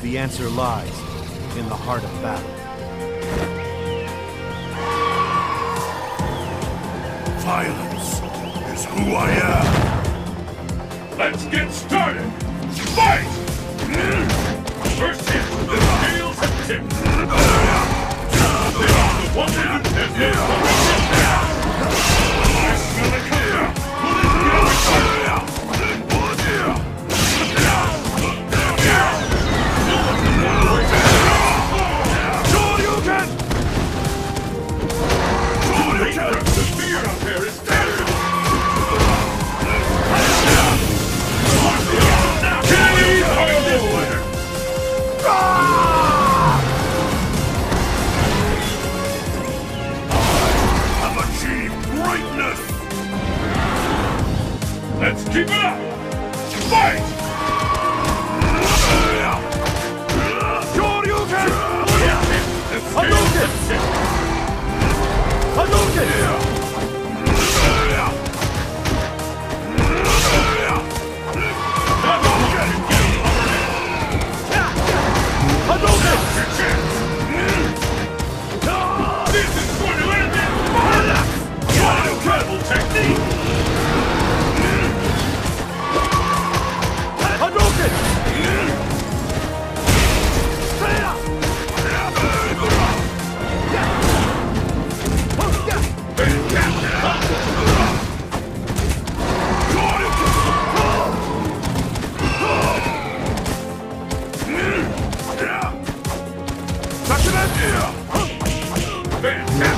The answer lies in the heart of battle. Violence is who I am. Let's get started! Fight! First hit, the scales have tipped. The one that has no I smell it coming. The fear out there is terrible! I've achieved greatness! Let's keep it up! Fight! Shoryuken! Hadouken! Hadouken! This is going to end it! What an incredible technique! Hadouken! Fantastic!